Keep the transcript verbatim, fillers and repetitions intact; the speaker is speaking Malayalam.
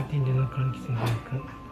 電流の換気扇がなく